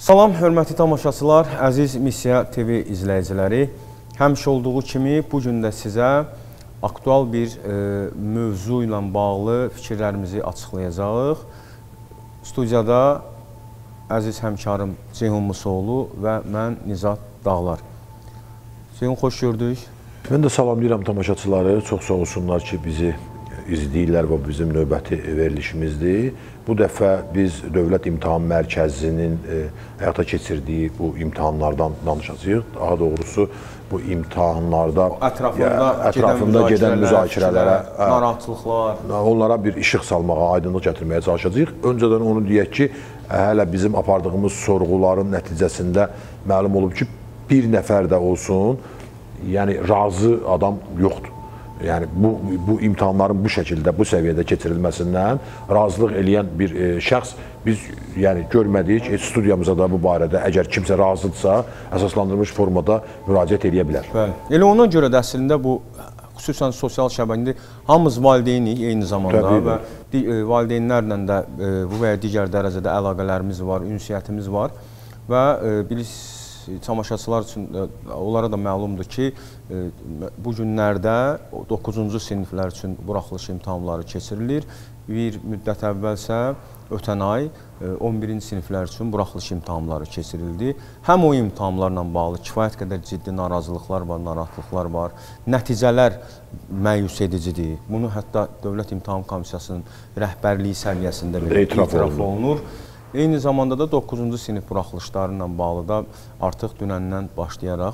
Salam, hörmətli tamaşaçılar, əziz Missiya TV izləyiciləri. Həmişə olduğu kimi bu gün də sizə aktual bir mövzu ilə bağlı fikirlərimizi açıqlayacağıq. Studiyada əziz həmkarım Ceyhun Musoğlu və mən Nizat Dağlar. Ceyhun, xoş gördük. Mən də salamlayıram tamaşaçıları. Çox sağ olsunlar ki, bizi izləyirlər və bizim növbəti verilişimizdir. Bu dəfə biz Dövlət İmtahan Mərkəzinin həyata keçirdiyi bu imtahanlardan danışacağıq. Daha doğrusu bu imtahanlarda ətrafında gedən müzakirələrə, narahatlıqlar, onlara bir işıq salmağa, aydınlıq gətirməyə çalışacağıq. Öncədən onu deyək ki, hələ bizim apardığımız sorğuların nəticəsində məlum olub ki, bir nəfər də olsun, yəni razı adam yoxdur. Yəni bu imtahanların bu şəkildə, bu səviyyədə keçirilməsindən razılıq eləyən bir şəxs biz görmədik. Studiyamıza da bu barədə əgər kimsə razıdırsa, əsaslandırılmış formada müraciət edə bilər. Bəli. Elə ona görə də əslində bu, xüsusən sosial şəbəkədə hamımız valideynik eyni zamanda və valideynlərlə də bu və ya digər dərəcədə əlaqələrimiz var, ünsiyyətimiz var və bilirsiniz, tamaşaçılar üçün onlara da məlumdur ki, bu günlərdə 9-cu siniflər üçün buraxılış imtahanları keçirilir. Bir müddət əvvəlsə, ötən ay 11-ci siniflər üçün buraxılış imtahanları keçirildi. Həm o imtahanlarla bağlı kifayət qədər ciddi narazılıqlar var, narahatlıqlar var. Nəticələr məyus edicidir. Bunu hətta Dövlət İmtahan Komissiyasının rəhbərliyi səviyyəsində etiraf olunur. Eyni zamanda da 9-cu sinif buraxılışları ilə bağlı da artıq dünəndən başlayaraq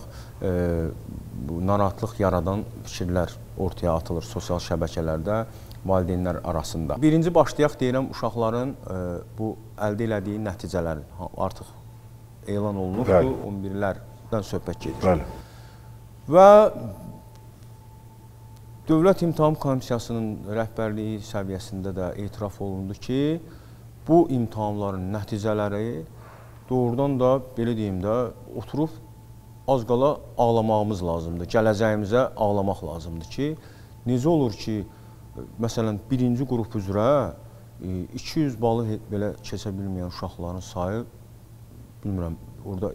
narahatlıq yaradan fikirlər ortaya atılır sosial şəbəkələrdə, valideynlər arasında. Birinci başlayaq deyirəm, uşaqların bu əldə elədiyi nəticələr artıq elan olunubdur, 11-lərdən söhbət gedir. Və Dövlət İmtahan Komissiyasının rəhbərliyi səviyyəsində də etiraf olundu ki, bu imtahanların nəticələri doğrudan da, belə deyim də, oturub az qala ağlamağımız lazımdır. Gələcəyimizə ağlamaq lazımdır ki, necə olur ki, məsələn, birinci qrup üzrə 200 balı belə keçə bilməyən uşaqların sayı, bilmirəm, orada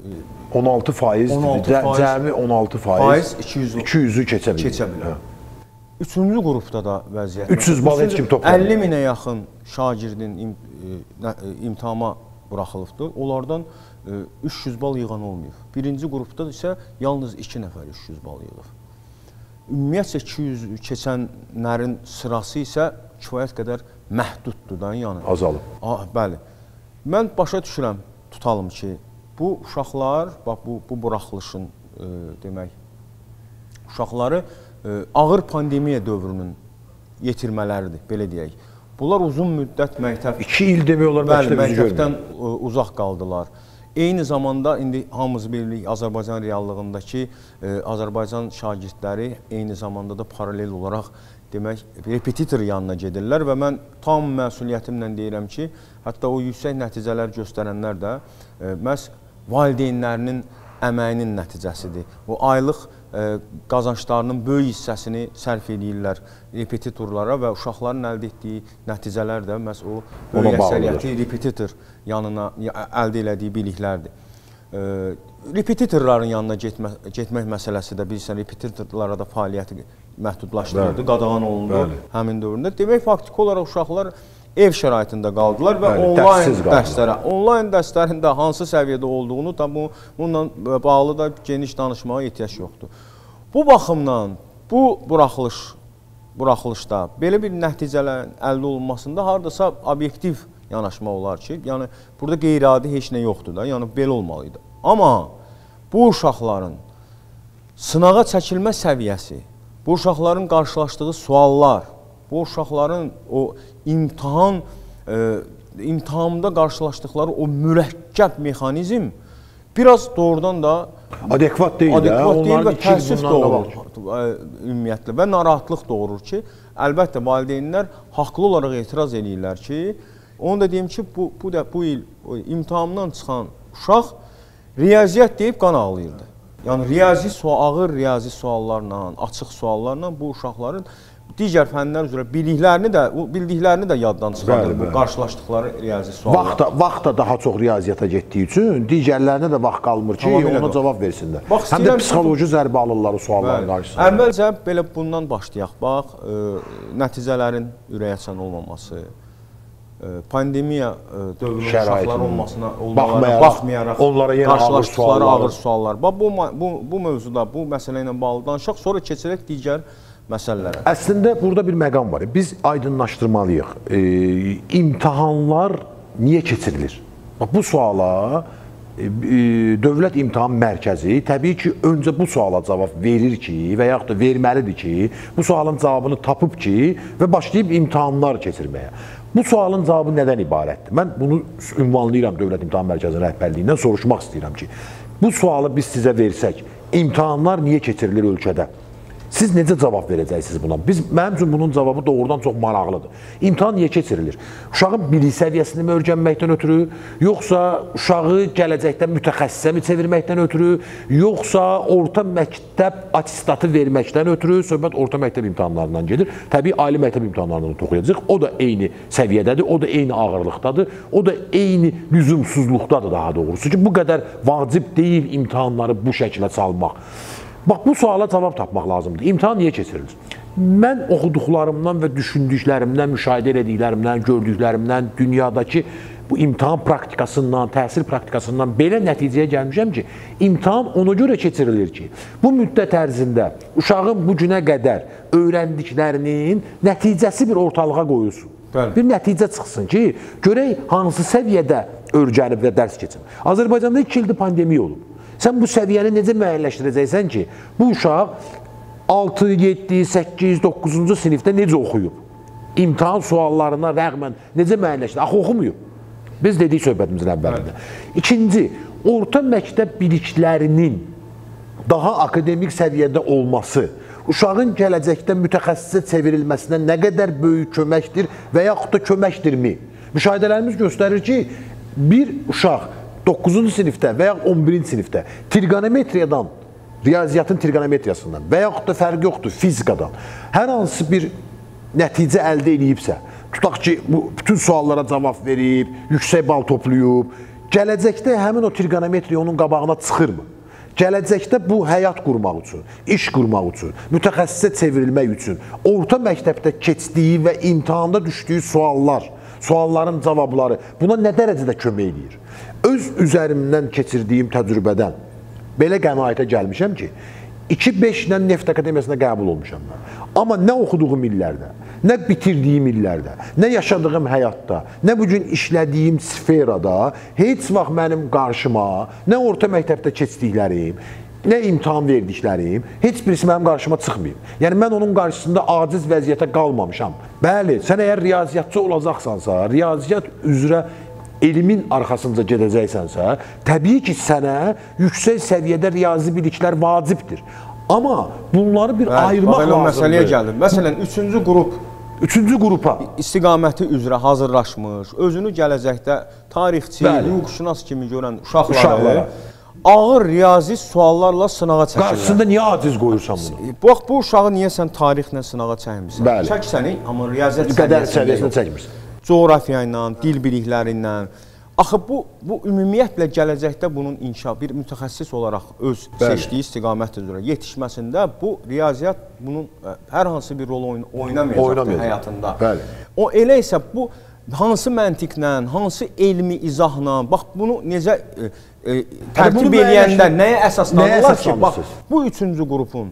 16%, cəmi 16% 200-ü keçə bilir. Üçüncü qrupda da vəziyyət. 300 bal heç kim toplamır. 50 minə yaxın şagirdin imtahana buraxılıbdır. Onlardan 300 bal yığan olmayıb. Birinci qrupda isə yalnız 2 nəfər 300 bal yığıb. Ümumiyyətcə 200 keçənlərin sırası isə kifayət qədər məhduddur da, yəni. Azalıb. Bəli. Mən başa düşürəm, tutalım ki, bu uşaqlar, bax bu buraxılışın demək, uşaqları ağır pandemiya dövrünün yetirmələridir, belə deyək. Bunlar uzun müddət məktəb... 2 il demək olar məktəbdən uzaq qaldılar. Eyni zamanda, indi hamımız bilirik, Azərbaycan reallığındakı Azərbaycan şagirdləri eyni zamanda da paralel olaraq demək, repetitor yanına gedirlər və mən tam məsuliyyətimlə deyirəm ki, hətta o yüksək nəticələr göstərənlər də məhz valideynlərinin əməyinin nəticəsidir. O aylıq qazanclarının böyük hissəsini sərf edirlər repetitorlara və uşaqların əldə etdiyi nəticələr də məhz o böyük əksəriyyəti repetitor yanına əldə elədiyi biliklərdir. Repetitorların yanına getmək məsələsi də bilirsən, repetitorlara da fəaliyyəti məhdudlaşdırıldı, qadağan olundu həmin dövründə. Demək, faktiki olaraq uşaqlar ev şəraitində qaldılar və onlayn dərslərində hansı səviyyədə olduğunu da bununla bağlı da geniş danışmağa ehtiyac yoxdur. Bu baxımdan, bu buraxılışda belə bir nəticələrin əldə olunmasında haradasa obyektiv yanaşma olar ki, yəni burada qeyri-adi heç nə yoxdur da, yəni belə olmalıydı. Amma bu uşaqların sınağa çəkilmə səviyyəsi, bu uşaqların qarşılaşdığı suallar, bu uşaqların o imtahanda qarşılaşdıqları o mürəkkəb mexanizm biraz doğrudan da adekvat deyil və təəssüf doğurur ümumiyyətlə və narahatlıq doğurur ki, əlbəttə valideynlər haqlı olaraq etiraz edirlər ki, onu da deyim ki, bu il imtahandan çıxan uşaq riyaziyyat deyib qan ağlayırdı. Yəni ağır riyazi suallarla, açıq suallarla bu uşaqların digər fənlər üzrə bildiklərini də yaddan çıxardır bu qarşılaşdıqları riyazi suallar. Vaxt da daha çox riyaziyyata getdiyi üçün digərlərinə də vaxt qalmır ki, ona cavab versinlər. Həm də psixoloji zərbə alırlar o sualların qarşısında. Əvvəlcə belə bundan başlayaq. Bax, nəticələrin ürəkaçan olmaması, pandemiya dövrü uşaqlar olmalarına baxmayaraq qarşılaşdıqları ağır suallar. Bax, bu mövzuda, bu məsələ ilə bağlı danışaq, sonra keçərək digər məsələlərə. Əslində, burada bir məqam var. Biz aydınlaşdırmalıyıq. İmtahanlar niyə keçirilir? Bu suala Dövlət İmtahan Mərkəzi təbii ki, öncə bu suala cavab verir ki, və yaxud da verməlidir ki, bu sualın cavabını tapıb ki, və başlayıb imtahanlar keçirməyə. Bu sualın cavabı nədən ibarətdir? Mən bunu ünvanlayıram Dövlət İmtahan Mərkəzinin rəhbərliyindən, soruşmaq istəyirəm ki, bu sualı biz sizə versək, imtahanlar niyə keçirilir ölkədə? Siz necə cavab verəcəksiniz buna? Mənim üçün bunun cavabı doğrudan çox maraqlıdır. İmtahan niyə keçirilir? Uşağın bilik səviyyəsini mi öyrənməkdən ötürü, yoxsa uşağı gələcəkdə mütəxəssisə mi çevirməkdən ötürü, yoxsa orta məktəb atistatı verməkdən ötürü, söhbət orta məktəb imtahanlarından gedir. Təbii, ali məktəb imtahanlarından toxuyacaq. O da eyni səviyyədədir, o da eyni ağırlıqdadır, o da eyni lüzumsuzluqdadır daha doğrusu ki, bu qədər vacib deyil imtahanları bu şəklə salmaq. Bax, bu suala cavab tapmaq lazımdır. İmtahan niyə keçirilir? Mən oxuduqlarımdan və düşündüklərimdən, müşahidə ediklərimdən, gördüklərimdən, dünyadakı bu imtahan praktikasından, təhsil praktikasından belə nəticəyə gəlmişəm ki, imtahan ona görə keçirilir ki, bu müddət ərzində uşağın bu günə qədər öyrəndiklərinin nəticəsi bir ortalığa qoyulsun. Bir nəticə çıxsın ki, görək hansı səviyyədə öyrənib və dərs keçin. Azərbaycanda 2 ildir pandemiya olub. Sən bu səviyyəni necə müəyyənləşdirəcəksən ki, bu uşaq 6, 7, 8, 9-cu sinifdə necə oxuyub? İmtahan suallarına rəğmən necə müəyyənləşdirəcək? Axı, oxumayıb. Biz dedik söhbətimizin əvvəlində. İkinci, orta məktəb biliklərinin daha akademik səviyyədə olması, uşağın gələcəkdə mütəxəssisə çevrilməsinə nə qədər böyük köməkdir və yaxud da köməkdirmi? Müşahidələrimiz göstərir ki, bir uşaq 9-cu sinifdə və yaxud 11-ci sinifdə trigonometriyadan, riyaziyyatın trigonometriyasından və yaxud da fərqi yoxdur fizikadan hər hansı bir nəticə əldə edibsə, tutaq ki, bütün suallara cavab verib, yüksək bal toplayıb, gələcəkdə həmin o trigonometriya onun qabağına çıxırmı? Gələcəkdə bu həyat qurmaq üçün, iş qurmaq üçün, mütəxəssisə çevrilmək üçün, orta məktəbdə keçdiyi və imtahanda düşdüyü sualların cavabları buna nə dərəcədə kömək edir? Öz üzərimdən keçirdiyim təcrübədən belə qənaətə gəlmişəm ki, 2-5 ilə Neft Akademiyasına qəbul olmuşam mən. Amma nə oxuduğum illərdə, nə bitirdiyim illərdə, nə yaşadığım həyatda, nə bugün işlədiyim sferada heç vaxt mənim qarşıma, nə orta məktəbdə keçdiklərim, nə imtahan verdiklərim, heç birisi mənim qarşıma çıxmayıb. Yəni, mən onun qarşısında aciz vəziyyətə qalmamışam. Bəli, sən əgər riyaziyyatçı olacaqsansa, riyaziyyat üzrə elmin arxasınca gedəcəksənsə, təbii ki, sənə yüksək səviyyədə riyazi biliklər vacibdir. Amma bunları bir ayırmaq lazımdır. Məsələyə gəldim. Məsələn, 3-cü qrup, 3-cü qrupa istiqaməti üzrə hazırlaşmış, özünü gələcəkdə tarixçi, hüquqşünas kimi görən uşaqları ağır riyazi suallarla sınağa çəkirlər. Qarşısında niyə aciz qoyursan bunu? Bax, bu uşağı niyə sən tarixlə sınağa çəkmirsən? Çək səni, amma riyaziyyat səviyyəsində çəkmirsən. Coğrafiya ilə, dil bilikləri ilə. Axı, bu ümumiyyətlə gələcəkdə bunun inkişaf, bir mütəxəssis olaraq öz seçdiyi istiqamət üzrə yetişməsində bu riyaziyyat bunun hər hansı bir rol oynamayacaqdır həyatında. O elə isə bu hansı məntiqlə, hansı elmi izahla, bax bunu necə tərtib eləyəndə nəyə əsaslanırlar ki, bax bu 3-cü qrupun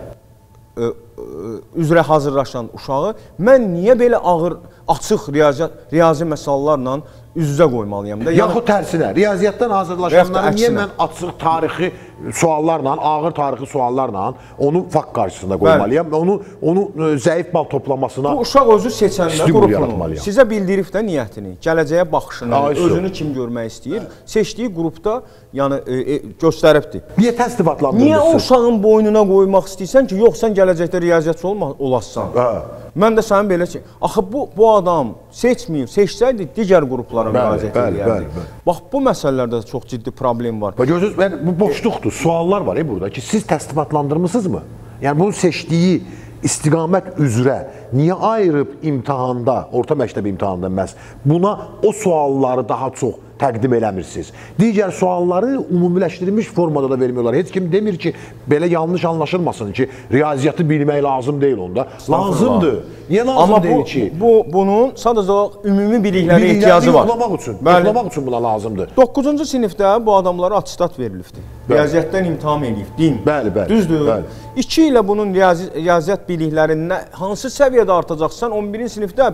üzrə hazırlaşan uşağı mən niyə belə ağır, açıq riyazi məsələlərlə üz-üzə qoymalıyam da. Yaxud tərsinə, riyaziyyatdan hazırlaşanları niyə mən açıq tarixi suallarla, ağır tarixi suallarla onu fakt qarşısında qoymalıyam, onu zəif bal toplamasına bu uşaq özü seçəndə qrupunu, sizə bildirib də niyyətini, gələcəyə baxışını, özünü kim görmək istəyir, seçdiyi qrupda göstəribdir. Niyə təsdifatlandırmışsın? Niyə o uşağın boynuna qoymaq istəyirsən ki, yox, sən gələcəkdə riyaziyyatçı olasan? Mən də sənin belə ki, axı bu adam seçməyib, seçsəydi digər qruplara müraciət edərdi. Bax, bu məsələlərdə çox ciddi problem var. Bu boşluqdur, suallar var burada ki, siz təsdifatlandırmısınızmı? Yəni, bunu seçdiyi istiqamət üzrə niyə ayırıb imtahanda, orta məktəb imtahanında məhz buna o sualları daha çox təqdim eləmirsiniz? Digər sualları ümumiləşdirilmiş formada da vermiyorlar. Heç kim demir ki, belə yanlış anlaşılmasın ki, riyaziyyatı bilmək lazım deyil onda. Lazımdır. Niyə lazım deyil ki? Bunun sadəcə ümumi biliklərə ehtiyacı var. Yoxlamaq üçün buna lazımdır. 9-cu sinifdə bu adamlara atistat verilibdir. Riyaziyyatdan imtahan edib, din. Bəli. Düzdür. 2 ilə bunun riyaziyyat biliklərindən hansı səviyyədə artacaqsan, 11-ci sinifdə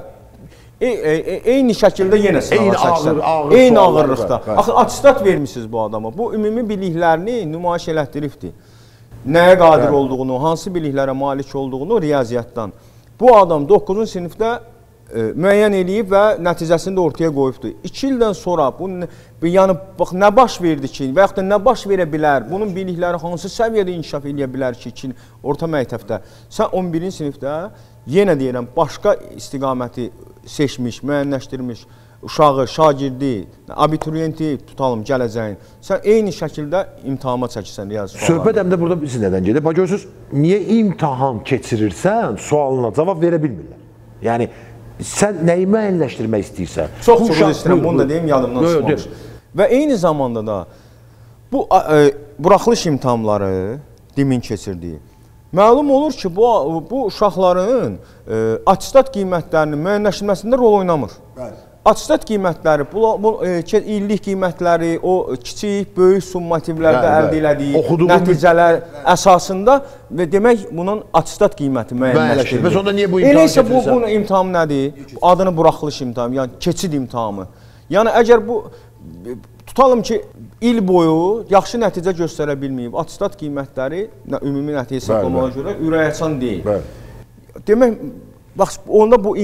eyni şəkildə yenə sınava çəksən. Eyni ağırlıqda. Axı, atistat vermişsiniz bu adama. Bu ümumi biliklərini nümayiş elətdiribdir. Nəyə qadir olduğunu, hansı biliklərə malik olduğunu riyaziyyatdan. Bu adam 9-cu sinifdə müəyyən eləyib və nəticəsini də ortaya qoyubdur. 2 ildən sonra yəni bax nə baş verdi ki, və yaxud da nə baş verə bilər, bunun bilikləri hansı səviyyədə inkişaf edə bilər ki, orta məktəbdə. Sən 11-ci sinifdə yenə deyirəm, başqa istiqaməti seçmiş, müəyyənləşdirmiş uşağı, şagirdi, abituriyenti tutalım gələcəyin. Sən eyni şəkildə imtahana çəkirsən riyazi suallarını. Söhbət həm də burada biz nədən gedir? Bax görürsünüz, niyə imtahan keçirirsən, sualına cavab verə bilmirlər. Yəni, sən nəyi müəyyənləşdirmək istəyirsən? Çox istəyirəm, bunu da deyim, yadımdan çıxmamış. Və eyni zamanda da bu buraxılış imtahanları demin keçirdiyi. Məlum olur ki, bu uşaqların atistat qiymətlərinin müəyyənləşdirməsində rol oynamır. Atistat qiymətləri, illik qiymətləri, o kiçik, böyük summativlərdə əldə elədiyi nəticələr əsasında və demək bunun atistat qiyməti müəyyənləşdirilir. Bəs onda niyə bu imtahan keçirsən? Elə isə bu imtahan nədir? Adını buraxılış imtahanı, yəni keçid imtahanı. Yəni əgər bu, tutalım ki, il boyu yaxşı nəticə göstərə bilməyib, atistat qiymətləri ümumi nəticə hesablamaya görə ürəkaçan deyil. Demək, onda bu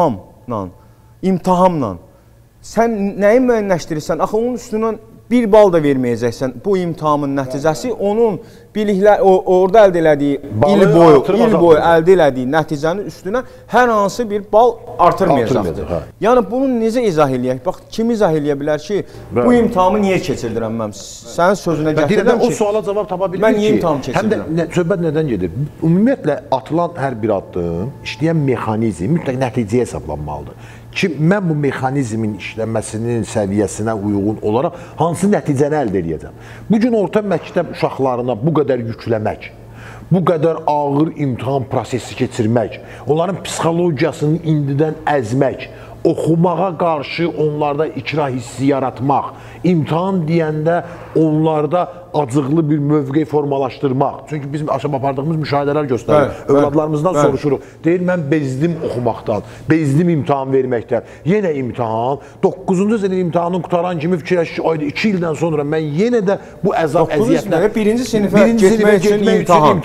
imtahanla sən nəyi müəyyənləşdirirsən? Axı, onun üstündən 1 bal da verməyəcəksən. Bu imtahanın nəticəsi onun biliklər, orada əldə elədiyi, il boyu əldə elədiyi nəticənin üstünə hər hansı bir bal artırmayacaqdır. Yəni, bunu necə izah eləyək? Bax, kim izah eləyə bilər ki, bu imtahanı niyə keçirdirəm mən? Sənin sözünə gətirəm ki, o suala cavab tapa bilmir ki, mən niyə imtahan keçirdirəm? Həm də söhbət nədən gedir? Ümumiyyətlə, atılan hər bir addım, işləyən mexanizm mütləq nəticəyə hesablanmalıdır. Ki, mən bu mexanizmin işlənməsinin səviyyəsinə uyğun olaraq hansı nəticəni əldə edəcəm? Bugün orta məktəb uşaqlarına bu qədər yükləmək, bu qədər ağır imtahan prosesi keçirmək, onların psixologiyasını indidən əzmək, oxumağa qarşı onlarda ikra hissi yaratmaq, imtahan deyəndə onlarda acıqlı bir mövqe formalaşdırmaq. Çünki biz aşağı apardığımız müşahidələr göstərir. Övladlarımızdan soruşuruq. Deyir, mən bezdim oxumaqdan, bezdim imtahan verməkdən. Yenə imtahan. 9-cu sinif imtahanını qutaran kimi fikirləşir ki, 2 ildən sonra mən yenə də bu əzab əziyyətlə... 9-cu sinifə getmək üçün imtahan.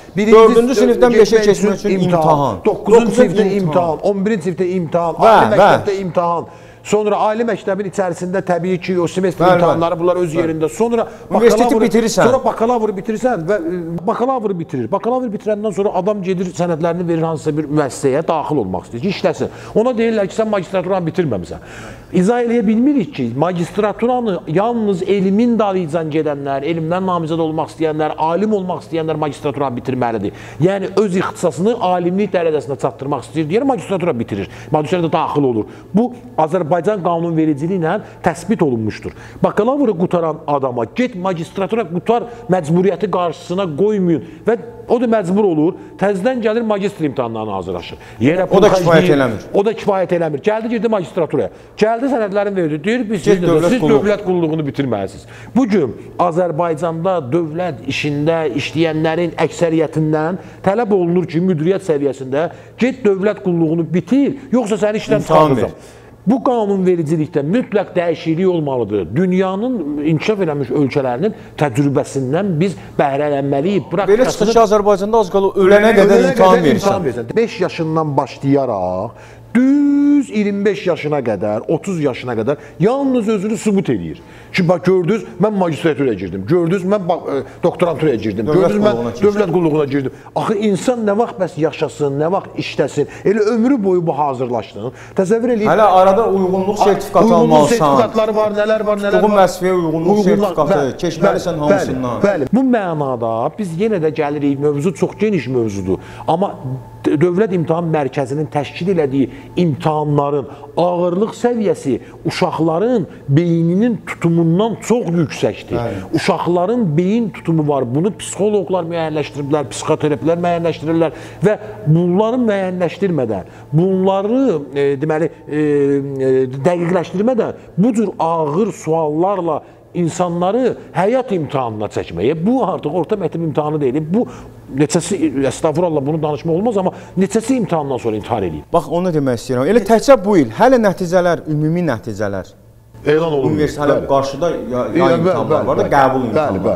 4-cü sinifdən 5-ə keçmək üçün imtahan. 9-cu sinifdə imtahan, 11-ci sinifdə imtahan, ali məktəbdə imtahan. Sonra ali məktəbin içərisində təbii ki, o semestr imtahanları bunlar öz yerində. Sonra universiteti bitirirsən. Sonra bakalavru bitirirsən və bakalavru bitirir. Bakalavru bitirəndən sonra adam gedir, sənədlərini verir hansısa bir müəssisəyə daxil olmaq istəyir ki, işləsin. Ona deyirlər ki, sən magistraturanı bitirməmisən. İzah eləyə bilmirik ki, magistraturanı yalnız elmin dalıcan gedənlər, elmdən namizəd olmaq istəyənlər, alim olmaq istəyənlər magistraturanı bitirməlidir. Yəni, öz ixtisasını alimlik dərəcəsinə çatdırmaq istəyir deyər, magistratura bitirir. Magistratura daxil olur. Bu, Azərbaycan qanunvericiliyi ilə təsbit olunmuşdur. Bakalavru qutaran adama get magistratura qutar məcburiyyəti qarşısına qoymayın və o da məcbur olur, təzədən gəlir magistr imtahanlarına hazırlaşır. O da kifayət eləmir. O da kifayət eləmir. Gəldi, girdi magistraturaya. Gəldi, sənədlərini verdi. Deyir, siz dövlət qulluğunu bitirməlisiniz. Bugün Azərbaycanda dövlət işində işləyənlərin əksəriyyətindən tələb olunur ki, müdiriyyət səviyyəsində get dövlət qulluğunu bitir, yoxsa səni işdən çıxaracaq. Bu qanunvericilikdə mütləq dəyişiklik olmalıdır. Dünyanın inkişaf eləmiş ölkələrinin təcrübəsindən biz bəhrələnməliyik. Belə çıxır ki, Azərbaycanda az qalır, ölənə qədər imtahan verirsən. 5 yaşından başlayaraq düz 25 yaşına qədər, 30 yaşına qədər yalnız özünü sübut edir. Ki, bax, gördünüz, mən magistraturaya girdim, gördünüz, mən doktoranturaya girdim, gördünüz, mən dövlət qulluğuna girdim. Axı, insan nə vaxt bəs yaşasın, nə vaxt işləsin, elə ömrü boyu bu hazırlaşdın. Təsəvvür edin. Hələ arada uyğunluq sertifikatı almalısan. Uyğunluq sertifikatları var, nələr var, nələr var. Tutduğun vəzifəyə uyğunluq sertifikatı, keçməlisən hamısından. Bəli, bu mənada biz yenə də gəlirik, mövzu çox geniş mövzudur. Amma Dövlət İmtahan Mərkəzinin təşkil elədiyi imtahanların ağırlıq səviyyəsi uşaqların beyninin tutumundan çox yüksəkdir. Uşaqların beyin tutumu var. Bunu psixoloqlar müəyyənləşdiriblər, psixoterapilər müəyyənləşdirirlər və bunları müəyyənləşdirmədən, bunları deməli dəqiqləşdirmədən bu cür ağır suallarla insanları həyat imtahanına çəkməyə, bu artıq orta məktəb imtahanı deyil. Bu neçəsi, estağfurullah, bunu danışmaq olmaz, amma neçəsi imtahandan sonra intihar edib. Bax, onu demək istəyirəm. Elə təkcə bu il, hələ nəticələr, ümumi nəticələr elan olunur. Universitet hələ qarşıda yay imtahanlar var da, qəbul imtahanlar.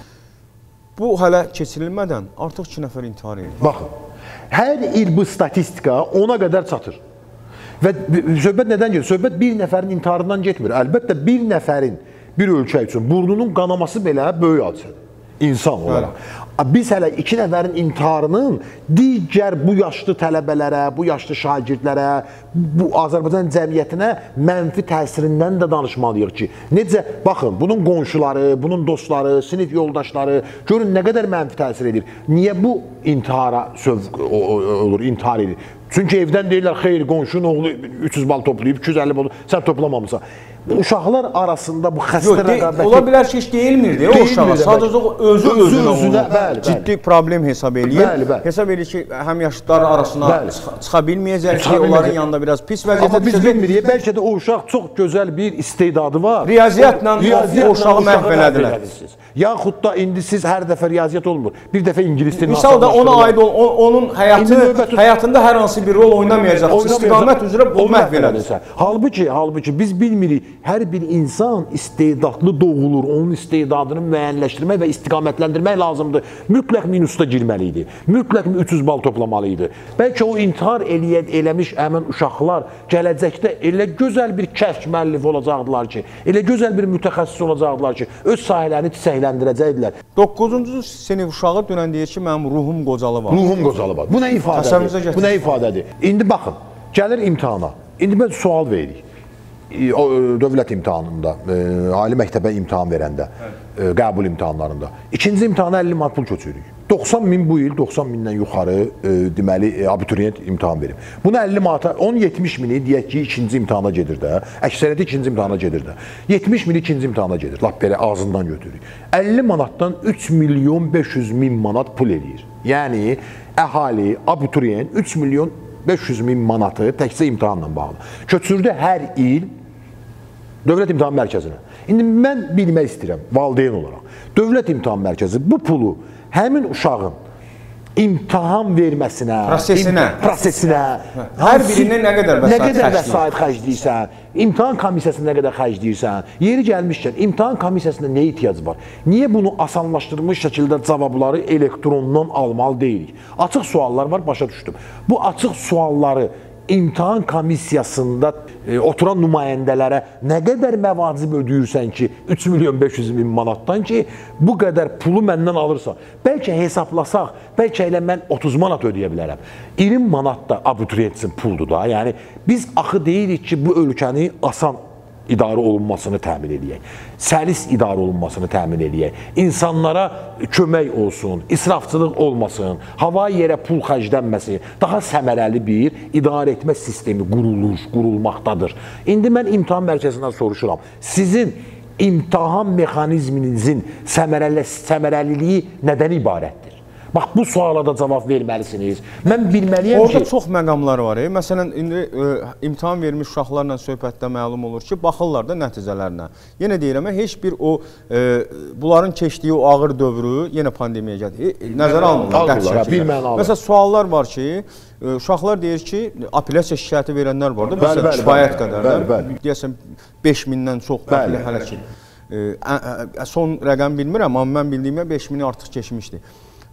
Bəli. Bu hələ keçirilmədən artıq 2 nəfər intihar edir. Baxın, hər il bu statistika ona qədər çatır. Və söhbət nədən gedir? Söhbət bir nəfərin intiharından getmir. Əlbəttə, bir nəfərin bir ölkə üçün burnunun qanaması belə böyük hadisədir, insan olaraq. Biz hələ 2 nəfərin intiharının digər bu yaşlı tələbələrə, bu yaşlı şagirdlərə, bu Azərbaycan cəmiyyətinə mənfi təsirindən də danışmalıyıq ki, necə, baxın, bunun qonşuları, bunun dostları, sinif yoldaşları, görün nə qədər mənfi təsir edir. Niyə bu intihara sövq olur, intihar edir? Çünki evdən deyirlər, xeyr, qonşunun oğlu 300 bal toplayıb, 250 bal, sən toplamamısan. Uşaqlar arasında bu xəstə rəqabəti... Ola bilər ki, heç deyilmirdi o uşağa. Sadəcə özü-özünə ciddi problem hesab eləyir. Hesab eləyir ki, həm yaşlılar arasına çıxa bilməyəcək ki, onların yanında biraz pis vəziyyətə düşəcək. Amma biz bilmirik, bəlkə də o uşaq çox gözəl bir istedadı var. Riyaziyyatla o uşağı məhv elədilər. Yaxud da indi siz hər dəfə riyaziyyat olmur. Bir dəfə ingilis dilini misal da ona aid onun həyatında hər hansı bir rol oynamayacaq. İstiqamət üzrə o məhv elədir. Halbuki biz bilmirik, hər bir insan istedadlı doğulur. Onun istedadını müəyyənləşdirmək və istiqamətləndirmək lazımdır. Mütləq minusda girməli idi. Mütləq 300 bal toplamalıydı. Bəlkə o intihar eləmiş həmin uşaqlar gələcəkdə elə gözəl bir kəşf müəllifi olacaqdılar ki, elə gözəl bir mütəxəssis olacaqdılar ki, öz sahələrini çiçəkləndirəcəkdilər. 9-cu sinif uşağı dünən deyir ki, mənim ruhum qocalı var. Ruhum qocalı var. Bu nə ifadədir? Bu nə ifadədir? İndi baxın, gəlir imtahana. İndi mən sual veririk. Dövlət imtahanında, ali məktəbə imtahan verəndə, qəbul imtahanlarında. İkinci imtahana 50 manat pul köçürük. 90 min bu il, 90 mindən yuxarı deməli abituriyent imtahan verib. Bunu 50 manata, 10-70 mini deyək ki, ikinci imtahana gedir də, əksəriyyəti ikinci imtahana gedir də. 70 mini ikinci imtahana gedir, lap belə ağzından götürürük. 50 manatdan 3 milyon 500 min manat pul eləyir. Yəni, əhali, abituriyent 3 milyon 500 min manatı təkcə imtahanla bağlı. Köçürdü hər il Dövlət İmtahan Mərkəzinə. İndi mən bilmək istəyirəm, valideyn olaraq. Dövlət İmtahan Mərkəzi bu pulu həmin uşağın imtahan verməsinə, prosesinə, hər birinin nə qədər vəsait xərcləyirsən, imtahan komissiyasına nə qədər xərcləyirsən, yeri gəlmişkən, imtahan komissiyasına nə ehtiyac var? Niyə bunu asanlaşdırılmış şəkildə cavabları elektrondan almalı deyilik? Açıq suallar var, başa düşdüm. Bu açıq sualları imtahan komissiyasında oturan nümayəndələrə nə qədər məvacib ödəyirsən ki, 3 milyon 500 min manatdan ki, bu qədər pulu məndən alırsan. Bəlkə hesablasaq, bəlkə elə mən 30 manat ödəyə bilərəm. 20 manat da abituriyentsin puldur da. Yəni, biz axı deyirik ki, bu ölkəni asan idarə olunmasını təmin edək, səlis idarə olunmasını təmin edək, insanlara kömək olsun, israfçılıq olmasın, havaya yerə pul xərclənməsin, daha səmərəli bir idarə etmə sistemi qurulmaqdadır. İndi mən imtahan mərkəzindən soruşuram, sizin imtahan mexanizminizin səmərəliliyi nədən ibarətdir? Bax, bu suala da cavab verməlisiniz. Mən bilməliyəm ki... Orada çox məqamlar var. Məsələn, indi imtahan vermiş uşaqlarla söhbətdə məlum olur ki, baxırlar da nəticələrinə. Yenə deyirəm, heç bir o, bunların keçdiyi o ağır dövrü, yenə pandemiyaya gəlir, nəzərə almırlar. Məsələn, suallar var ki, uşaqlar deyir ki, apellyasiya şikayəti verənlər var da, məsələn, kifayət qədərlər. Deyəsən, 5000-dən çox hələ ki. Son rəqəm bilmirəm, amma mən bildiyimə 5000-i artıq keçmişdir.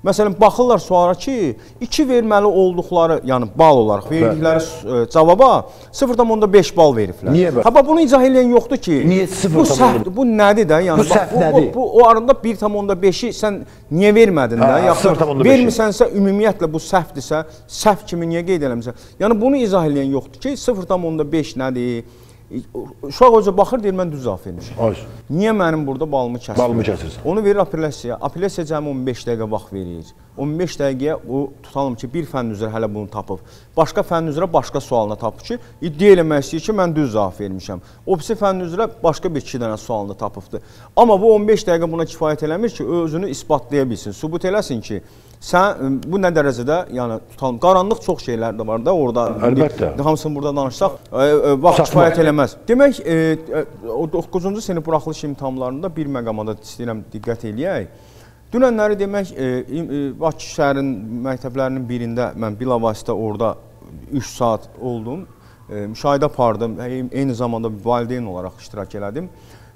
Məsələn, baxırlar sonra ki, 2 verməli olduqları, yəni bal olaraq verdikləri cavaba 0,5 bal veriblər. Niyə belə? Haba bunu izah edən yoxdur ki, niyə 0,5? Bu nədir də? Yəni bu səhv nədir? Bu o arada 1,5-i sən niyə vermədin də? Yaxşı, vermisənsə ümumiyyətlə bu səhvdirsə, səhv kimi niyə qeyd eləmisən? Yəni bunu izah edən yoxdur ki, 0,5 nədir? Uşaq hoca baxır, deyir, mən düz cavab vermişəm. Niyə mənim burada balımı kəsir? Balımı kəsirsən. Onu verir apellyasiyaya. Apellyasiya cəmi 15 dəqiqə vaxt verir. 15 dəqiqəyə o tutalım ki, bir fənn üzrə hələ bunu tapıb. Başqa fənn üzrə başqa sualına tapıb ki, iddia eləmək istəyir ki, mən düz cavab vermişəm. O birisi fənn üzrə başqa bir 2 dənə sualını tapıbdır. Amma bu 15 dəqiqə buna kifayət eləmir ki, özünü isbatlaya bilsin, sübut eləsin ki, sən bu nə dərəcədə, yəni tutalım, qaranlıq çox şeylər də var da orada. Əlbəttə. Hamısını burada danışsaq, vaxt kifayət eləməz. Demək, o 9-cu sinif buraxılış imtahanlarında bir məqamada istəyirəm diqqət eləyək. Dünənləri demək, Bakı şəhərin məktəblərinin birində mən bilavasitə orada 3 saat oldum, müşahidə apardım, eyni zamanda valideyn olaraq iştirak elədim.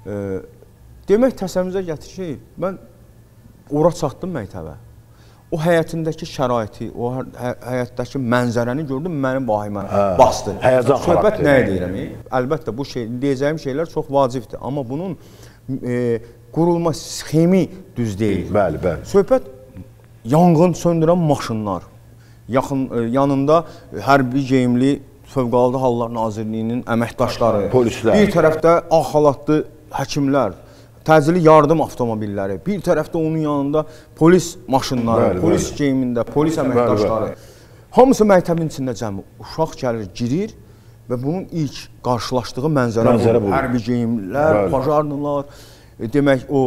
Demək, təsəvvürünüzə gətir ki, mən ora çatdım məktəbə. O həyətindəki şəraiti, o həyətdəki mənzərəni gördüm, mənim vahiməni bastı. Həyəcan xarakteri. Söhbət nəyə deyirəm? Əlbəttə, bu deyəcəyim şeylər çox vacibdir, amma bunun qurulma sxemi düz deyil. Bəli, bəli. Söhbət yanğın söndürən maşınlar, yanında hərbi geyimli Fövqəladə Hallar Nazirliyinin əməkdaşları, polislər, bir tərəfdə ağ xalatlı həkimlər, təcili yardım avtomobilləri, bir tərəfdə onun yanında polis maşınları, polis geyimində, polis əməkdaşları. Hamısı məktəbin içində cəmi. Uşaq gəlir, girir və bunun ilk qarşılaşdığı mənzərə bu. Hərbi geyimlilər, pajarlılar, demək o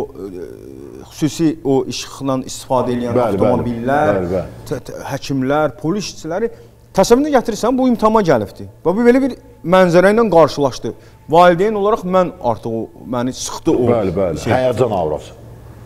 xüsusi o işıqla istifadə edən avtomobillər, həkimlər, polis işçiləri. Təsəvvürünə gətirirsən, bu imtahana gəlibdir və bu belə bir mənzərə ilə qarşılaşdı. Valideyn olaraq mən artıq məni sıxdı o. Bəli, həyəcan aurası.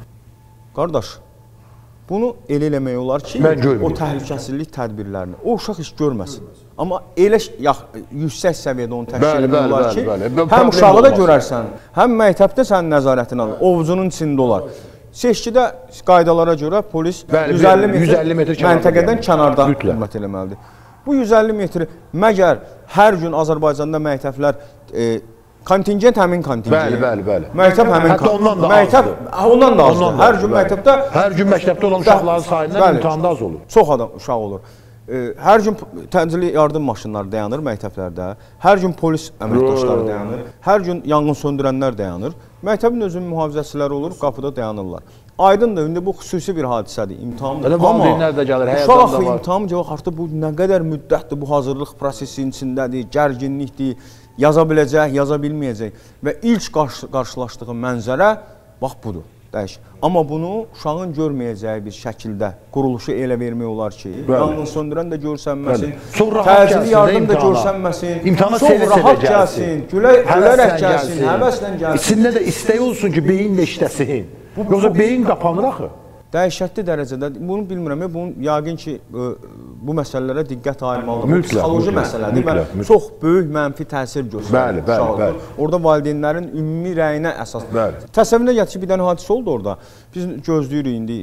Qardaş, bunu elə eləmək olar ki, o təhlükəsizlik tədbirlərini, o uşaq heç görməsin. Amma elə yüksək səviyyədə onu təşkil etmək olar ki, həm uşağı da görərsən, həm məktəbdə sənin nəzarətin alır, ovucunun içində olar. Seçkidə qaydalara görə polis 150 metr məntəqədən kənarda xidmət eləməlidir. Bu 150 metri məgər hər gün Azərbaycanda məktəblər kontingent həmin kontingent. Bəli. Məktəb həmin hətta ondan da azdır. Ondan da azdır. Hər gün məktəbdə hər gün məktəbdə olan uşaqların sayından imtahanda az olur. Çox adam uşaq olur. Hər gün təcili yardım maşınları dayanır məktəblərdə. Hər gün polis əməkdaşları dayanır. Hər gün yanğın söndürənlər dayanır. Məktəbin özünün mühafizəçiləri olur, qapıda dayanırlar. Aydındır, indi bu xüsusi bir hadisədir, imtahandır. Valideynlər də gəlir, həyəcan da var. Uşaq imtahan yox, artıq bu nə qədər müddətdir, bu hazırlıq prosesinin içindədir, gərginlikdir, yaza biləcək, yaza bilməyəcək və ilk qarşılaşdığı mənzərə bax budur, dəyişik. Amma bunu uşağın görməyəcəyi bir şəkildə quruluşu elə vermək olar ki, yanğın söndürən də görsənməsin, təcili yardım da görsənməsin, çox rahat gəlsin, gülərək gəlsin, həvəslə gəlsin. İçində də istəyi olsun ki, beyinlə işləsin. Yoxsa beyin qapanır axı. Dəhşətli dərəcədə, bunu bilmirəm, bunun yəqin ki, bu məsələlərə diqqət ayırmalıdır. Bu psixoloji məsələdir və çox böyük mənfi təsir göstərir. Bəli. Orada valideynlərin ümumi rəyinə əsas. Təsəvvürünə gətir ki, bir dənə hadisə oldu orada. Biz gözləyirik indi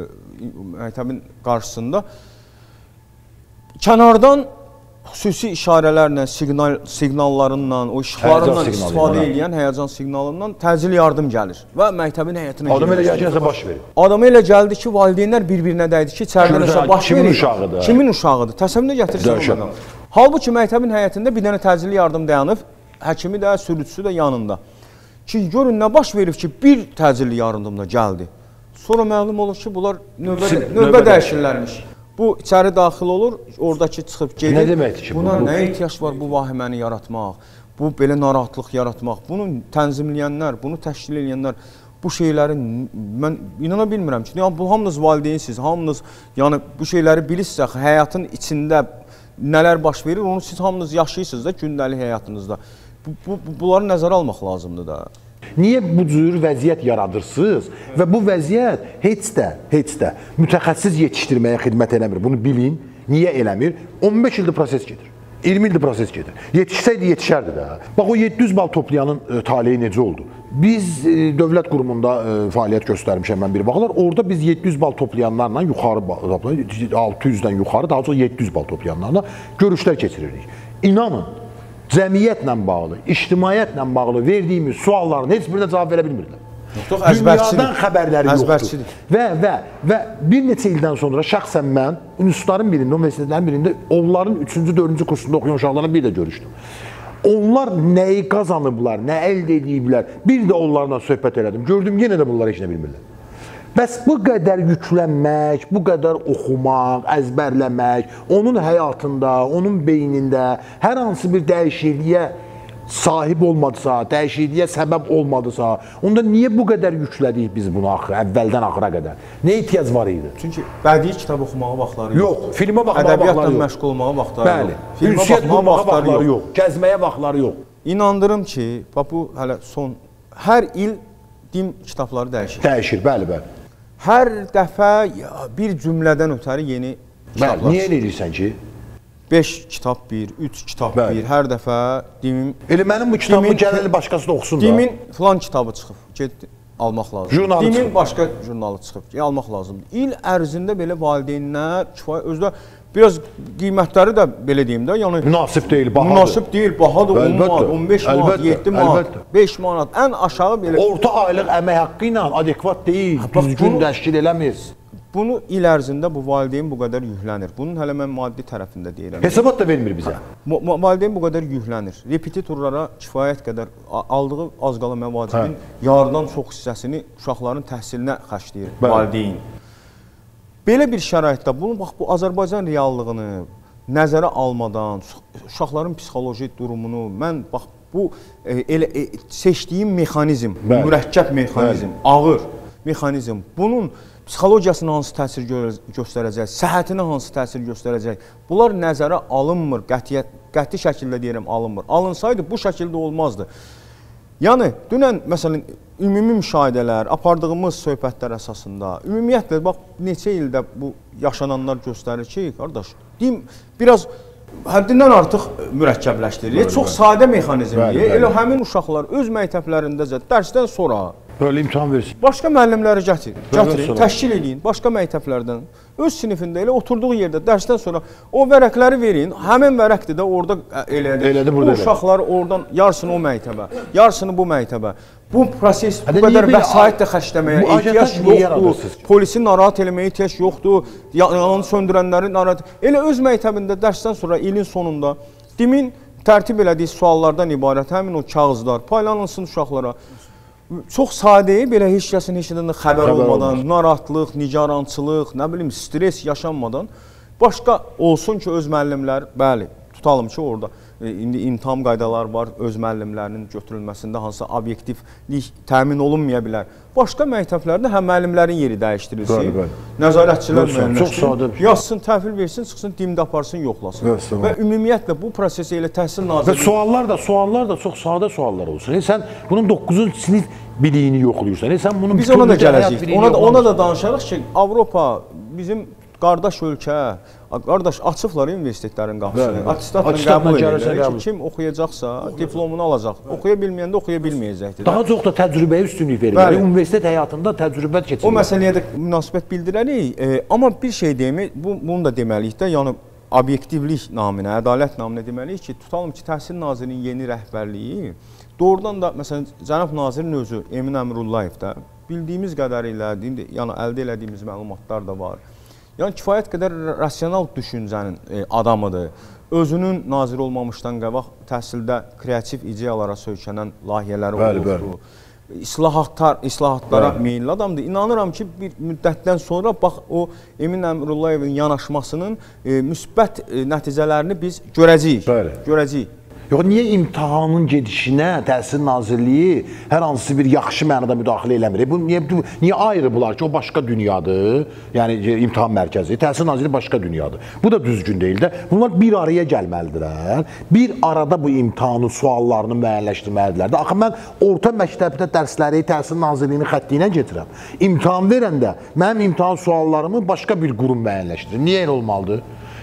məktəbin qarşısında. Kənardan xüsusi işarələrlə, siqnallarınla, o işıqlarından istifadə edən həyəcan siqnalından təcili yardım gəlir və məktəbin həyətinə girir. Adam elə gəldi ki, nəsə baş verir. Adama elə gəldi ki, valideynlər bir-birinə dəydi ki, içəridə nəsə baş verir. Kimin uşağıdır? Kimin uşağıdır? Təsəvvürünə gətirirsən o məqam. Halbuki məktəbin həyətində bir dənə təcili yardım dayanıb, həkimi də, sürücüsü də yanında. Ki, görün nə baş verib ki, bir təcili yardım da gəldi. Sonra məlum olur ki, bunlar növbə dəyişirlərmiş. Bu içəri daxil olur, oradakı çıxıb gedir. Nə deməkdir ki? Buna nə ehtiyac var bu vahiməni yaratmaq, bu belə narahatlıq yaratmaq, bunu tənzimləyənlər, bunu təşkil edənlər, bu şeyləri mən inana bilmirəm ki, bu hamınız valideynsiniz, hamınız yəni bu şeyləri bilirsiniz, həyatın içində nələr baş verir, onu siz hamınız yaşayırsınız da gündəlik həyatınızda. Bunları nəzərə almaq lazımdır da. Niyə bu cür vəziyyət yaradırsınız və bu vəziyyət heç də mütəxəssis yetişdirməyə xidmət eləmir. Bunu bilin, niyə eləmir? 15 ildir proses gedir, 20 ildir proses gedir. Yetişsəydi yetişərdi də. Bax o 700 bal toplayanın taleyi necə oldu? biz dövlət qurumunda fəaliyyət göstərmişəm mən bir vaxtlar. Orada biz 700 bal toplayanlarla yuxarı 600-dən yuxarı, daha çox 700 bal toplayanlarla görüşlər keçiririk. İnanın, cəmiyyətlə bağlı, ictimaiyyətlə bağlı verdiyimiz sualların heç birində cavab verə bilmirlər. Dünyadan xəbərləri yoxdur. Və bir neçə ildən sonra şəxsən mən institutların birində, universitetlərin birində onların 3-cü, 4-cü kursunda oxuyan uşaqlarla bir də görüşdüm. Onlar nəyi qazanıblar, nə əldə ediblər, bir də onlarla söhbət elədim. Gördüm, yenə də bunları heç nə bilmirlər. Bəs bu qədər yüklənmək, bu qədər oxumaq, əzbərləmək, onun həyatında, onun beynində hər hansı bir dəyişikliyə sahib olmadısa, dəyişikliyə səbəb olmadısa, onda niyə bu qədər yüklədik biz bunu əvvəldən axıra qədər? Nə ehtiyac var idi? Çünki bədii kitab oxumağa vaxtları yox. Yox, filmə baxmağa vaxtları yox. Ədəbiyyatla məşğul olmağa vaxtları yox. Bəli, ünsiyyət qurmağa vaxtları yox. Gəzməyə vaxtları yox. İnandırım ki, bu hələ son, hər il din kitabları dəyişir. Dəyişir, bəli. Hər dəfə bir cümlədən ötəri yeni kitablar. Niyə eləyirsən ki? 5 kitab bir, 3 kitab bir, hər dəfə dimin... Elə mənim bu kitabımı gələni başqası da oxusun da. Dimin filan kitabı çıxıb, get almaq lazımdır. Jurnalı çıxıb. Dimin başqa jurnalı çıxıb, almaq lazımdır. İl ərzində belə valideynlər kifayət, özdə biraz qiymətləri də belə deyim də, yəni... Münasib deyil, bahadır. Münasib deyil, bahadır, 10 manat, 15 manat, 7 manat, 5 manat, ən aşağı belə... Orta aylıq əmək haqqı ilə adekvat deyil, düzgün təşkil eləmir. Bunu il ərzində bu valideyn bu qədər yüklənir. Bunun hələ mən maddi tərəfində deyirəm. Hesabat da vermir bizə. Valideyn bu qədər yüklənir. Repetitorlara kifayət qədər aldığı az qala məvacibin yarıdan çox hissəsini uşaqların təhsilinə xərcləyir valideyn. Belə bir şəraitdə bunu bax bu Azərbaycan reallığını nəzərə almadan uşaqların psixoloji durumunu mən bax bu elə seçdiyim mexanizm, mürəkkəb mexanizm, ağır mexanizm bunun psixologiyasına hansı təsir göstərəcək, səhhətinə hansı təsir göstərəcək, bunlar nəzərə alınmır, qəti şəkildə deyirəm alınmır. Alınsaydı bu şəkildə olmazdı. Yəni, dünən, məsələn, ümumi müşahidələr, apardığımız söhbətlər əsasında, ümumiyyətlə, bax, neçə ildə bu yaşananlar göstərir ki, qardaş, deyim, biraz həddindən artıq mürəkkəbləşdirir. Çox sadə mexanizmdir. Elə həmin uşaqlar öz məktəblərindəcə dərsdən sonra böyle imtahan versin. Başqa müəllimləri gətirin, təşkil edin, başqa məktəblərdən, öz sinifində elə oturduğu yerdə dərsdən sonra o vərəqləri verin, həmin vərəqdir də orada elədir. Bu uşaqları oradan yarısını o məktəbə, yarısını bu məktəbə. Bu proses bu qədər vəsait də xərcləməyə ehtiyac yoxdur, polisi narahat eləməyə ehtiyac yoxdur, yanğını söndürənləri narahat... Elə öz məktəbində dərsdən sonra ilin sonunda dimin tərtib elədiyi suallardan ibarət həmin o kağızlar paylanılsın uşaqlara. Çox sadə, belə heç kəsin heç nədən xəbər olmadan, narahatlıq, nigarançılıq, nə bilim, stres yaşanmadan başqa olsun ki, öz müəllimlər, bəli, tutalım ki, orada indi imtahan qaydaları var, öz müəllimlərinin götürülməsində hansısa obyektivlik təmin olunmaya bilər. Başqa məktəblərdə həm müəllimlərin yeri dəyişdirilsin, nəzarətçilər müəyyənləşdirin, yazsın, təhvil versin, çıxsın, dimdə aparsın, yoxlasın. Və ümumiyyətlə bu prosesi elə təhsil nazirliyi... Və suallar da çox sadə suallar olsun. Sən bunun 9-cu sinif biliyini yoxlayırsan, sən bunun... Biz ona da gələcəyik, ona da danışarıq ki, Avropa bizim qardaş ölkə, qardaş açıblar universitetlərin qapısını, attestatla qəbul edirlər ki, kim oxuyacaqsa diplomunu alacaq, oxuya bilməyəndə oxuya bilməyəcəkdir. Daha çox da təcrübəyə üstünlük verirlər, universitet həyatında təcrübə keçirirlər. O məsələyə də münasibət bildirərik, amma bir şey deyim, bunu da deməliyik də, yəni obyektivlik naminə, ədalət naminə deməliyik ki, tutalım ki, Təhsil Nazirinin yeni rəhbərliyi doğrudan da, məsələn, Cənab Nazirin özü, Emin Əmrullayev də bildiyimiz qədərilə, yəni əldə elədiyimiz məlumatlar da var. Yəni, kifayət qədər rasional düşüncənin adamıdır. Özünün nazir olmamışdan qabaq təhsildə kreativ ideyalara söykənən layihələri olubdur. İslahatlara meyilli adamdır. İnanıram ki, bir müddətdən sonra bax, o Emin Əmrullayevin yanaşmasının müsbət nəticələrini biz görəcəyik. Yox, niyə imtahanın gedişinə Təhsil Nazirliyi hər hansı bir yaxşı mənada müdaxilə eləmir? Niyə ayrıblar ki, o başqa dünyadır, yəni imtahan mərkəzi, Təhsil Nazirliyi başqa dünyadır. Bu da düzgün deyil də. Bunlar bir araya gəlməlidirlər. Bir arada bu imtahanın suallarını müəyyənləşdirməlidirlər. Axı, mən orta məktəbdə dərsləri Təhsil Nazirliyinin xətti ilə getirəm. İmtahan verəndə mənim imtahan suallarımı başqa bir qurum müəyyənləşdirir. Niyə elə olmalıdır?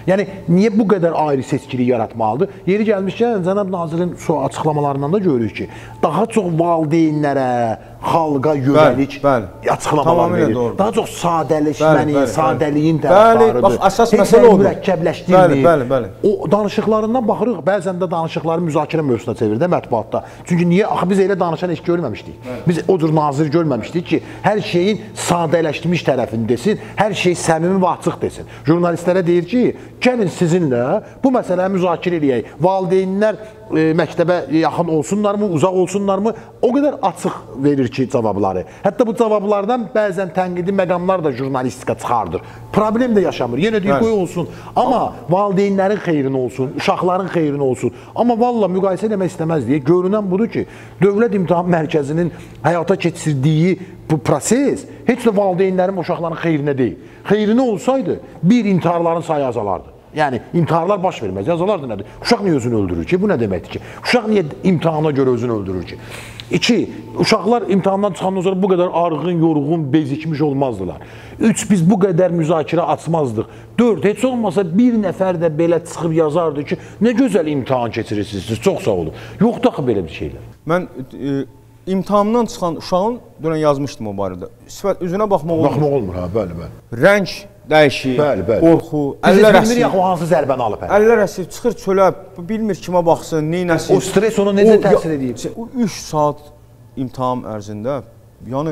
Yəni niyə bu qədər ayrı seçkilik yaratmalıdır? Yeri gəlmişkən cənab nazirin açıqlamalarından da görürük ki, daha çox valideynlərə, xalqa yönəlik açıqlamalar verir. Daha çox sadələşməni, sadəliyin tərəfdarıdır. Bax, əsas məsələ odur. Mürəkkəbləşdirmir. O danışıqlarından baxırıq, bəzən də danışıqları müzakirə mövzusuna çevirir də mətbuatda. Çünki niyə? Axı biz elə danışan heç görməmişdik. Biz o cür nazir görməmişdik ki, hər şeyin sadələşdirmiş tərəfini desin, hər şey səmimi və açıq desin. Jurnalistlərə deyir ki, gəlin sizinlə bu məsələni müzakirə edək. Valideynlər məktəbə yaxın olsunlarmı, uzaq olsunlarmı? O qədər açıq verir ki, cavabları. Hətta bu cavablardan bəzən tənqidi məqamlar da jurnalistika çıxardır. Problem də yaşamır. Yenə deyir, qoy olsun. Amma valideynlərin xeyrinə olsun, uşaqların xeyrinə olsun. Amma valla müqayisə eləmək istəməz deyə görünən budur ki, Dövlət İmtahan Mərkəzinin həyata keçirdiyi bu proses heç də valideynlərin, uşaqların xeyrinə deyil. Xeyrinə olsaydı, bir intiharların sayı azalardı. Yəni, imtiharlar baş verməz. Yazalar da nədir? Uşaq niyə özünü öldürür ki? Bu nə deməkdir ki? Uşaq niyə imtihana görə özünü öldürür ki? 2. Uşaqlar imtihandan çıxandan sonra bu qədər arğın, yorğun, bezikmiş olmazdılar. 3. Biz bu qədər müzakirə açmazdıq. 4. Heç olmasa bir nəfər də belə çıxıb yazardı ki, nə gözəl imtihan keçirirsiniz, siz çox sağ olun. Yoxdur axı belə bir şeylər. Mən imtihandan çıxan uşağın dönən yazmışdım o barədə. Sifət üzünə baxmaq olmur. Baxmaq olmur, ha, bəli. Rəng dəyişir, qorxu, əllər əsir. Bilmir yaxı hansı zərbəni alıb. Əllər əsir, çıxır çölə, bilmir kimə baxsın, neynəsin. O stres ona necə təsir edib? 3 saat imtahan ərzində, yəni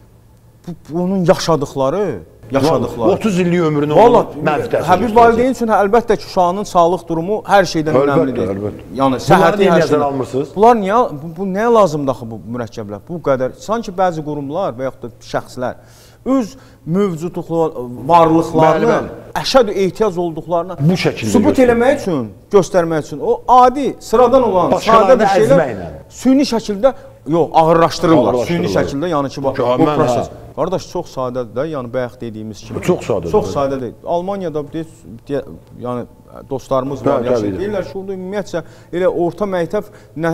onun yaşadıqları 30 illik ömrünü onun mənfi təsir. Həbib valideyn üçün əlbəttə ki, uşağının sağlıq durumu hər şeydən önəmlidir. Yəni səhhəti hər şeydən almırsınız. Bunlar niyə bu nəyə lazımdır axı bu mürəkkəblər? Bu qədər sanki bəzi qurumlar və yaxud da şəxslər öz varlıqlarını əşəd ehtiyac olduqlarına bu şəkildə sübut eləmək üçün, göstərmək üçün o adi, sıradan olan, sadə bir şeylər süni şəkildə ağırlaşdırırlar. Süni şəkildə, yəni ki, bu proses. Qardaş, çox sadədir də, yəni bayaq dediyimiz kimi. Çox sadədir. Çox sadədir. Almaniyada yəni dostlarımız var, deyirlər ki, orada ümumiyyətcə elə orta məktəb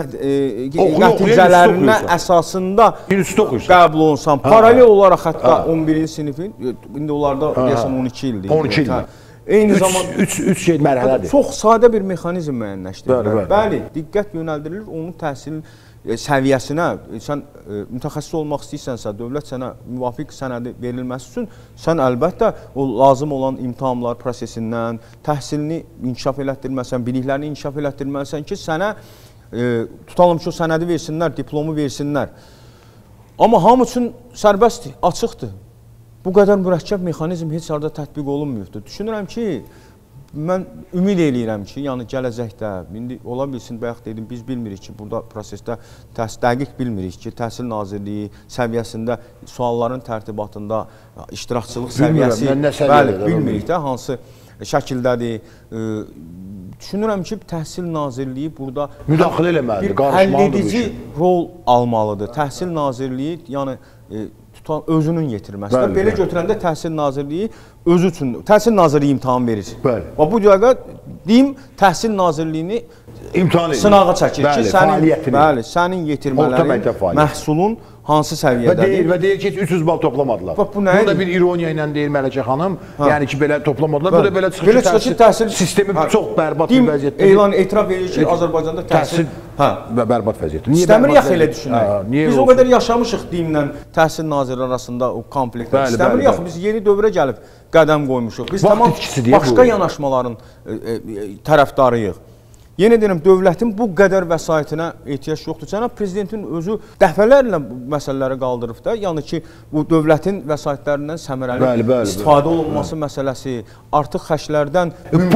nəticələrinə əsasında qəbul olunsan, paralel olaraq hətta 11-ci sinifin, indi onlarda deyəsən 12 ildir. 12 ildir. Eyni zamanda 3 şey mərhələdir. Çox sadə bir mexanizm müəyyənləşdirilir. Bəli, diqqət yönəldirilir onun təhsil səviyyəsinə, sən mütəxəssis olmaq istəyirsənsə, dövlət sənə müvafiq sənədi verilməsi üçün sən əlbəttə o lazım olan imtahanlar prosesindən, təhsilini inkişaf elətdirməlisən, biliklərini inkişaf elətdirməlisən ki, sənə tutalım ki, o sənədi versinlər, diplomu versinlər. Amma hamı üçün sərbəstdir, açıqdır. Bu qədər mürəkkəb mexanizm heç arada tətbiq olunmuyubdur. Düşünürəm ki, mən ümid eləyirəm ki, yəni gələcəkdə, indi ola bilsin, bayaq dedim, biz bilmirik ki, burada prosesdə dəqiq bilmirik ki, Təhsil Nazirliyi səviyyəsində sualların tərtibatında iştirakçılıq səviyyəsi, bəli, bilmirik də, hansı şəkildədir. Düşünürəm ki, Təhsil Nazirliyi burada müdaxilə eləməlidir, bir həlledici rol almalıdır. Təhsil Nazirliyi, yəni özünün yetirməsidir. Belə götürəndə Təhsil Nazirliyi özü üçün, Təhsil Nazirliyi imtahan verir. Bu dəqiqə deyim, Təhsil Nazirliyini sınağa çəkir ki, sənin yetirmələrin, məhsulun hansı səviyyədədir? Və deyir ki, 300 bal toplamadılar. Burada bir ironiya ilə deyir Mələkə xanım, yəni ki, belə toplamadılar. Burada belə çıxır ki, təhsil sistemi çox bərbad bir vəziyyətdir. Elan etiraf edir ki, Azərbaycanda təhsil bərbad vəziyyətdir. İstəmir yaxı elə düşünək. Biz o qədər yaşamışıq dinlə Təhsil Naziri arasında o konfliktlər. İstəmir yaxı, biz yeni dövrə gəlib qədəm qoymuşuq. Biz tamam başqa yanaşmaların tərəfdarıyıq. Yenə deyirəm, dövlətin bu qədər vəsaitinə ehtiyac yoxdur. Cənab Prezidentin özü dəfələrlə məsələləri qaldırıb da, yəni ki, bu dövlətin vəsaitlərindən səmərəli istifadə olunması məsələsi, artıq xərclərdən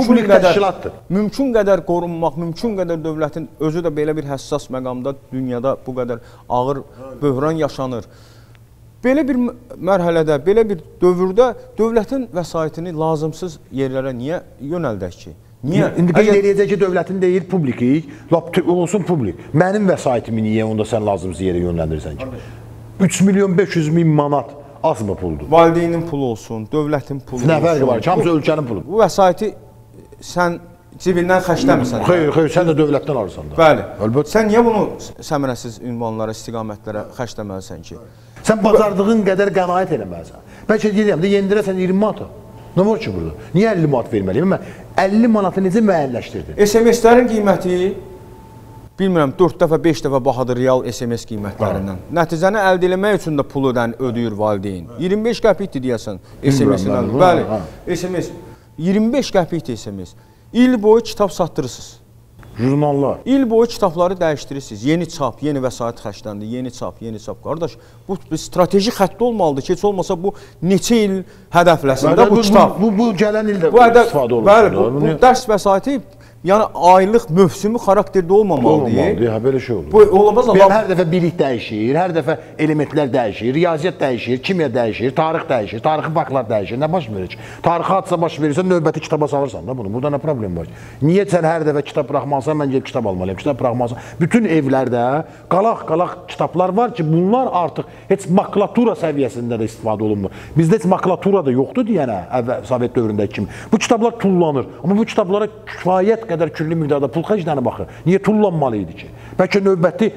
mümkün qədər qorunmaq, mümkün qədər dövlətin özü də belə bir həssas məqamda dünyada bu qədər ağır böhran yaşanır. Belə bir mərhələdə, belə bir dövrdə dövlətin vəsaitini lazımsız yerlərə niyə yönəldək ki? İndi qeyd eləyəcək ki, dövlətin deyir publiklik, olsun publik. Mənim vəsaitimi niyə onda sən lazımsız yerə yönləndirirsən ki? 3.500.000 manat az mı puldur? Valideynin pulu olsun, dövlətin pulu olsun. Nə fərqi var ki, hamısı ölkənin puludur. Bu vəsaiti sən cibindən xərcləmirsən. Xeyr, sən də dövlətdən alırsan da. Bəli. Sən niyə bunu səmərəsiz ünvanlara, istiqamətlərə xərcləməlisən ki? Sən bacardığın qədər qənaət eləməlisən. Bəlkə deyirəm də, yendirəsən 20 manata. Nə var ki burada? Niyə 50 manat verməliyim? Mən 50 manatı necə müəyyənləşdirdim? SMS-lərin qiyməti bilmirəm 4 dəfə, 5 dəfə bahadır real SMS qiymətlərindən. Nəticəni əldə etmək üçün də pulu ödəyir valideyn. 25 qəpikdir deyəsən SMS-dən. Bəli, SMS 25 qəpikdir SMS. İl boyu kitab satdırırsınız. Jurnallar. İl boyu kitabları dəyişdirirsiniz. Yeni çap, yeni vəsait xərcləndi, yeni çap, yeni çap. Qardaş, bu strateji xətt olmalıdır ki, heç olmasa bu neçə il hədəfləsində bu kitab. Bu gələn ildə istifadə olunur. Bəli, bu dərs vəsaiti yəni aylıq mövsümü xarakterdə olmamalıdır. Olmamalıdır, belə şey olur. Bu olmaz amma hər dəfə bilik dəyişir, hər dəfə elementlər dəyişir, riyaziyyat dəyişir, kimya dəyişir, tarix dəyişir, tarixi faktlar dəyişir. Nə baş verir ki? Tarixi hadisə baş verirsə növbəti kitaba salırsan da bunu. Burada nə problem var? Niyə sən hər dəfə kitab buraxmalısan, mən gəlib kitab almalıyam, kitab buraxmalısan? Bütün evlərdə qalaq kitablar var ki, bunlar artıq heç makulatura səviyyəsində də istifadə olunmur. Bizdə heç makulatura da yoxdur deyənə, Sovet dövründəki kimi. Bu kitablar tullanır. Amma bu kitablara kifayət qədər küllü miqdarda pul xərclənir baxır. Niyə tullanmalı idi ki? Bəlkə növbəti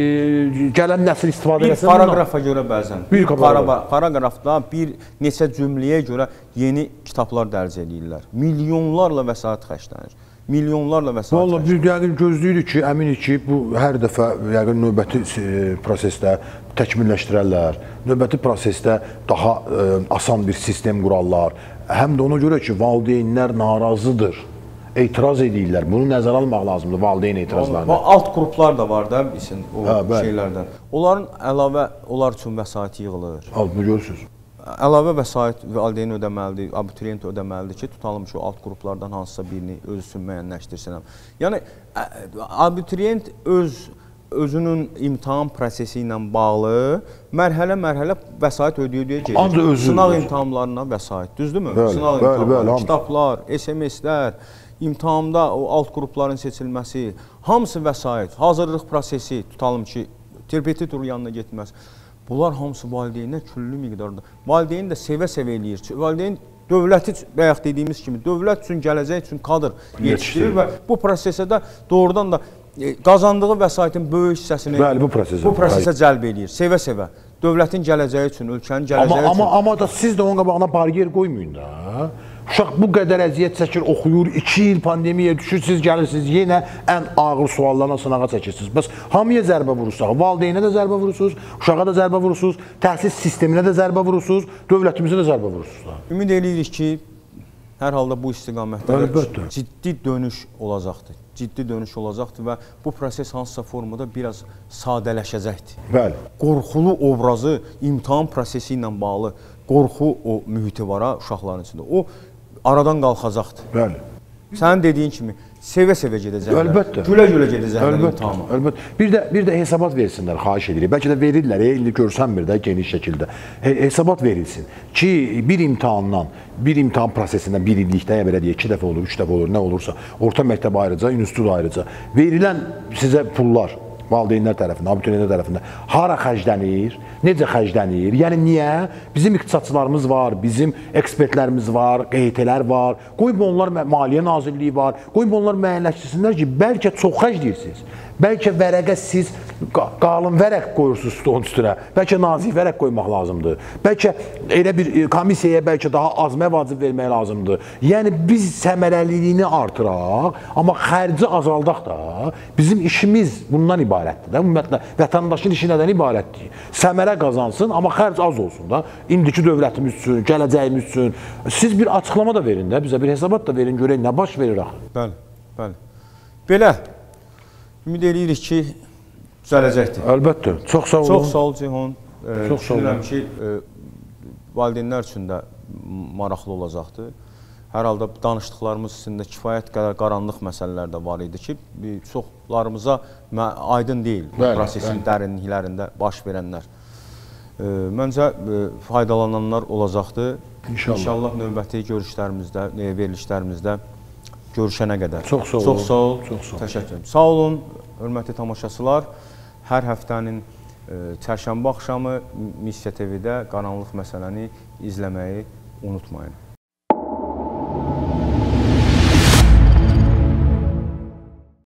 gələn nəsil istifadə etsin. Bir paragrafa görə bəzən, paragrafda bir neçə cümləyə görə yeni kitablar dərc edirlər. Milyonlarla vəsait xərclənir. Milyonlarla vəsait. Vallahi biz yəqin gözləyirik ki, əminik ki, bu hər dəfə yəqin növbəti prosesdə təkmilləşdirərlər. Növbəti prosesdə daha asan bir sistem qurarlar. Həm də ona görə ki, valideynlər narazıdır. Etiraz edirlər. Bunu nəzərə almaq lazımdır, valideyn etirazlarını. Alt qruplar da var da bilsin o şeylərdən. Onların əlavə, onlar üçün vəsait yığılır. Bunu görürsünüz. Əlavə vəsait valideyn ödəməlidir, abituriyent ödəməlidir ki, tutalım ki, o alt qruplardan hansısa birini öz üçün müəyyənləşdirsin. Yəni, abituriyent özünün imtahan prosesi ilə bağlı mərhələ vəsait ödəyə gedir. Sınaq imtahanlarına vəsait, düzdürmü? Sınaq imtahanları, kitablar, SMS-lər, imtahanda o alt qrupların seçilməsi, hamısı vəsait, hazırlıq prosesi, tutalım ki, repetitor yanına getməz. Bunlar hamısı valideynə küllü miqdarda. Valideyn də sevə-sevə eləyir. Valideyn dövləti, bayaq dediyimiz kimi, dövlət üçün, gələcək üçün kadr yetişdirir və bu prosesə də doğrudan da qazandığı vəsaitin böyük hissəsini bu prosesə cəlb eləyir. Sevə-sevə. Dövlətin gələcəyi üçün, ölkənin gələcəyi üçün. Amma da siz də onun qabağına bariyer qoymayın da. Uşaq bu qədər əziyyət çəkir, oxuyur, 2 il pandemiyaya düşür, siz gəlirsiniz, yenə ən ağır suallarla sınağa çəkirsiniz. Bəs hamıya zərbə vurursunuz, valideynə də zərbə vurursunuz, uşağa da zərbə vurursunuz, təhsil sisteminə də zərbə vurursunuz, dövlətimizə də zərbə vurursunuz. Ümid edirik ki, hər halda bu istiqamətdə ciddi dönüş olacaqdır. Ciddi dönüş olacaqdır və bu proses hansısa formada biraz sadələşəcəkdir. Bəli. Qorxulu obrazı, imtahan prosesi ilə bağlı qorxu o mühiti var uşaqların içində. O aradan qalxacaqdır. Bəli. Sənin dediyin kimi sevə-sevə gedəcəklər. Əlbəttə. Gülə-gülə gedəcəklər imtahanı. Əlbəttə. Bir də hesabat versinlər, xahiş edirik. Bəlkə də verirlər, indi görsənmir də geniş şəkildə. Hesabat verilsin ki, bir imtahandan, bir imtahan prosesindən bir illikdə, ya belə deyək, 2 dəfə olur, 3 dəfə olur, nə olursa, orta məktəb ayrıca, institut ayrıca verilən sizə pullar valideynlər tərəfindən, abituriyentlər tərəfindən hara xərclənir, necə xərclənir? Yəni niyə? Bizim iqtisadçılarımız var, bizim ekspertlərimiz var, QHT-lər var. Qoyun onlar Maliyyə Nazirliyi var. Qoyun onlar müəyyənləşdirsinlər ki, bəlkə çox xərcləyirsiniz. Bəlkə vərəqə siz qalın vərəq qoyursunuz stolun üstünə. Bəlkə nazik vərəq qoymaq lazımdır. Bəlkə elə bir komissiyaya bəlkə daha az məvacib vermək lazımdır. Yəni biz səmərəliliyini artıraq, amma xərci azaldaq da bizim işimiz bundan ibarətdir də. Ümumiyyətlə vətəndaşın işi nədən ibarətdir? Səmərə qazansın, amma xərc az olsun da. İndiki dövlətimiz üçün, gələcəyimiz üçün. Siz bir açıqlama da verin də, bizə bir hesabat da verin, görək nə baş verir axı. Bəli, bəli. Belə. Ümid edirik ki, düzələcəkdir. Əlbəttə. Çox sağ olun. Çox sağ ol Ceyhun. Çox sağ olun. Düşünürəm ki, valideynlər üçün də maraqlı olacaqdır. Hər halda danışdıqlarımız içində kifayət qədər qaranlıq məsələlər də var idi ki, çoxlarımıza aydın deyil prosesin dərinliklərində baş verənlər. Məncə faydalananlar olacaqdır. İnşallah növbəti görüşlərimizdə, verilişlərimizdə görüşənə qədər. Çox sağ olun. Çox sağ ol. Təşəkkür ederim. Sağ olun, hörmətli tamaşaçılar. Hər həftənin çərşənbə axşamı Missiya TV-də qaranlıq məsələni izləməyi unutmayın.